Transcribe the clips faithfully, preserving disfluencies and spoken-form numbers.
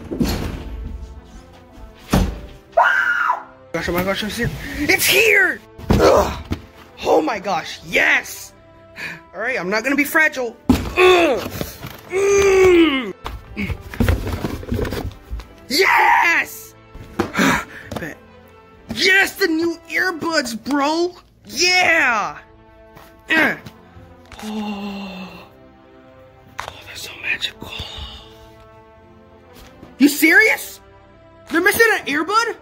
Gosh, oh my gosh, it's here. It's here! Ugh. Oh my gosh, yes! Alright, I'm not gonna be fragile. Ugh. Mm. Yes! Bet. Yes, the new earbuds, bro! Yeah! Uh. Oh. Oh, they're so magical. You serious? They're missing an earbud?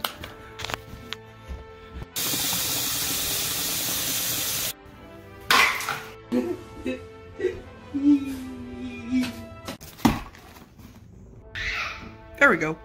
There we go.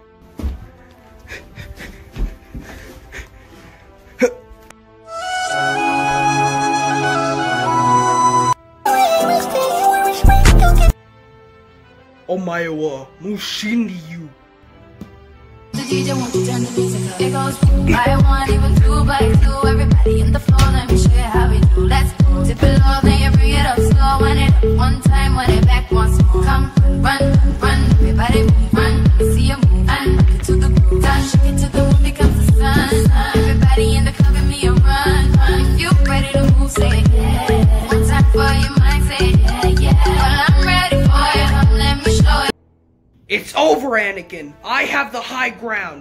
Omae Mushindi you. The D J won't turn the music up. It goes by one, even two by two. Everybody in the floor, let me show you how we do. Let's go. Dip it low, then you bring it up slow. When it up one time, when it back once more. Come, run, run, everybody move, run. Let me see you move, and rock it to the groove. Down, shake it to the moon, becomes the sun. Everybody in the club, give me a run, run. If you ready to move, say yeah. One time for your mind, say yeah, yeah. Well, I'm ready for you, come, let me show you. It's over, Anakin. I have the high ground.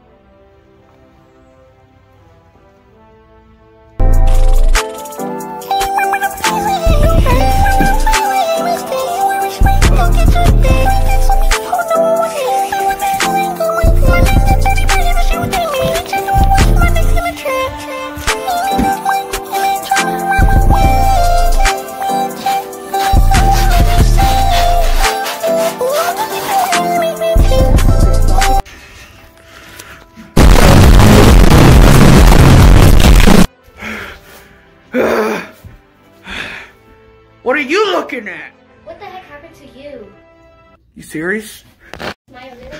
What are you looking at? What the heck happened to you? You serious? My little...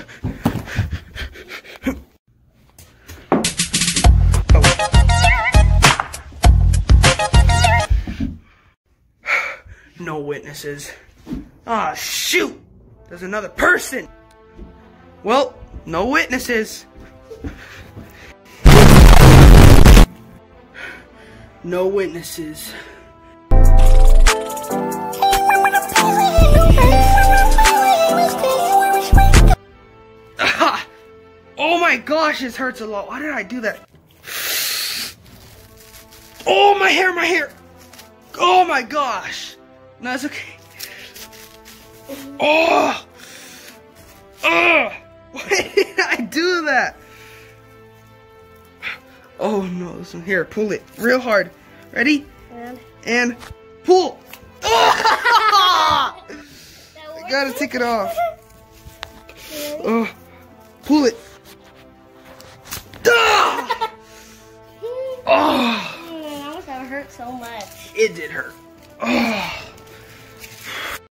No witnesses. Ah, shoot! There's another person! Well, no witnesses. No witnesses. Ah! Oh my gosh, this hurts a lot. Why did I do that? Oh, my hair, my hair! Oh my gosh! No, it's okay. Oh! Oh! Why did I do that? Oh no, this one here. Pull it real hard. Ready? And, and pull. Oh! I gotta take it off. Oh, pull it. Ah! Oh! that hurt so much. It did hurt. Oh.